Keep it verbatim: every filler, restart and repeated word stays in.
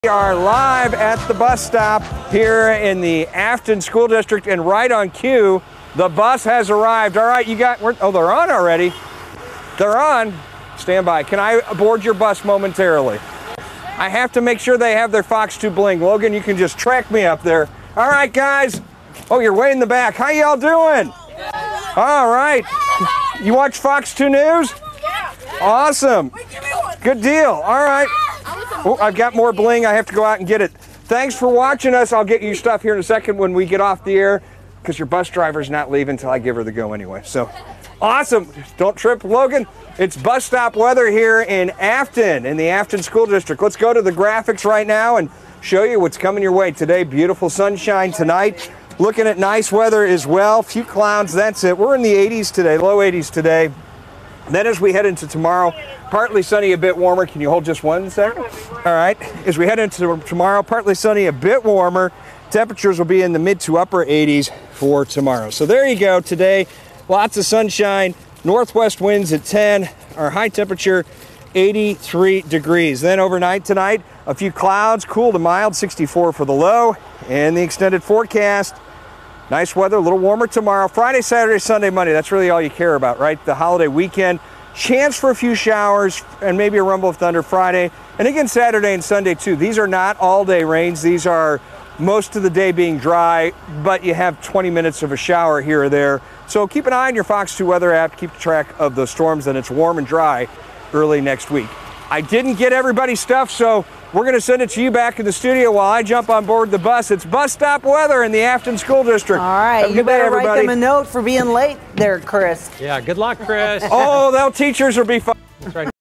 We are live at the bus stop here in the Afton School District, and right on cue, the bus has arrived. All right, you got, oh, they're on already. They're on. Stand by. Can I board your bus momentarily? I have to make sure they have their Fox two bling. Logan, you can just track me up there. All right, guys. Oh, you're way in the back. How y'all doing? All right. You watch Fox two News? Awesome. Good deal. All right. Oh, I've got more bling. I have to go out and get it. Thanks for watching us. I'll get you stuff here in a second when we get off the air, because your bus driver's not leaving until I give her the go anyway. So, awesome. Don't trip, Logan. It's bus stop weather here in Afton, in the Afton School District. Let's go to the graphics right now and show you what's coming your way today. Beautiful sunshine tonight. Looking at nice weather as well. Few clouds, that's it. We're in the eighties today, low eighties today. Then as we head into tomorrow, partly sunny, a bit warmer. Can you hold just one second? All right. As we head into tomorrow, partly sunny, a bit warmer. Temperatures will be in the mid to upper eighties for tomorrow. So there you go. Today, lots of sunshine. Northwest winds at ten. Our high temperature, eighty-three degrees. Then overnight tonight, a few clouds, cool to mild, sixty-four for the low. And the extended forecast, nice weather, a little warmer tomorrow. Friday, Saturday, Sunday, Monday. That's really all you care about, right? The holiday weekend. Chance for a few showers and maybe a rumble of thunder Friday. And again, Saturday and Sunday, too. These are not all-day rains. These are most of the day being dry, but you have twenty minutes of a shower here or there. So keep an eye on your Fox two weather app. Keep track of the storms, and it's warm and dry early next week. I didn't get everybody's stuff, so we're going to send it to you back in the studio while I jump on board the bus. It's bus stop weather in the Afton School District. All right, Have a you good day, better everybody. write them a note for being late there, Chris. Yeah, good luck, Chris. Oh, they'll teachers will be fine. That's right.